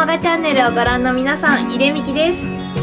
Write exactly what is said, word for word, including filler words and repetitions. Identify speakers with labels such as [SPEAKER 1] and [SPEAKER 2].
[SPEAKER 1] マガチャンネルをご覧の皆さん、井出美希です。